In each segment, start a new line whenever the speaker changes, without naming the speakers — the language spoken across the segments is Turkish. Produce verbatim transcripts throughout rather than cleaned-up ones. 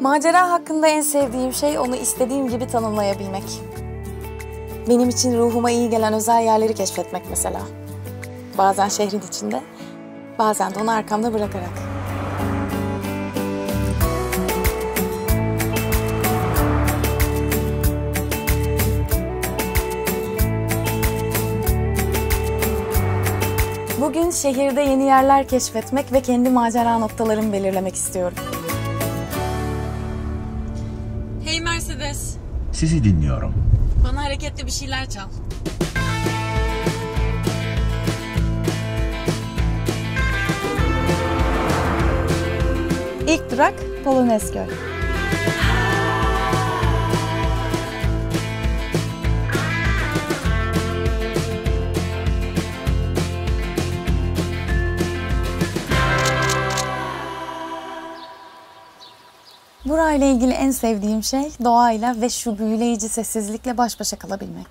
Macera hakkında en sevdiğim şey onu istediğim gibi tanımlayabilmek. Benim için ruhuma iyi gelen özel yerleri keşfetmek mesela. Bazen şehrin içinde, bazen de onu arkamda bırakarak. Bugün şehirde yeni yerler keşfetmek ve kendi macera noktalarımı belirlemek istiyorum. Hey Mercedes.
Sizi dinliyorum.
Bana hareketli bir şeyler çal. İlk durak Polonezköy. Burayla ilgili en sevdiğim şey doğayla ve şu büyüleyici sessizlikle baş başa kalabilmek.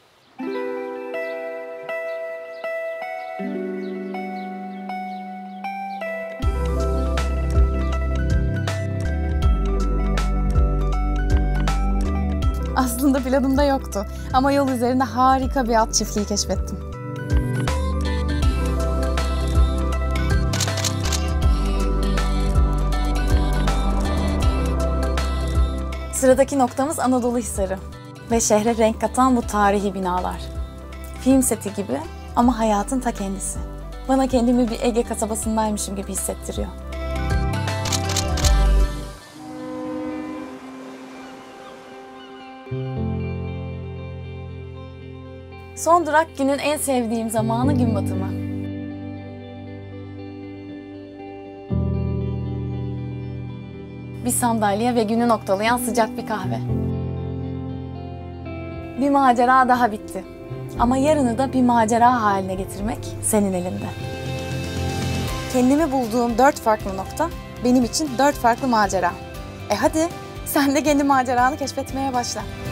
Aslında planımda yoktu ama yol üzerinde harika bir at çiftliği keşfettim. Sıradaki noktamız Anadolu Hisarı ve şehre renk katan bu tarihi binalar. Film seti gibi ama hayatın ta kendisi. Bana kendimi bir Ege kasabasındaymışım gibi hissettiriyor. Son durak günün en sevdiğim zamanı gün batımı. Bir sandalye ve günü noktalayan sıcak bir kahve. Bir macera daha bitti. Ama yarını da bir macera haline getirmek senin elinde. Kendimi bulduğum dört farklı nokta benim için dört farklı macera. E hadi sen de kendi maceranı keşfetmeye başla.